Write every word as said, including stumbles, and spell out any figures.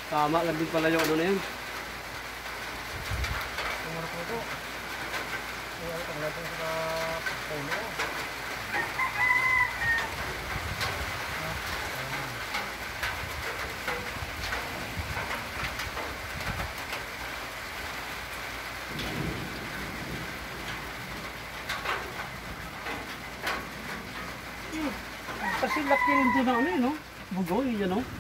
Tama lang din pala yung ano na yun. Tumarap ito. Kaya ang natin sa puno. Kasi laki rin doon ng ano yun, no? Bugoy, yan, no?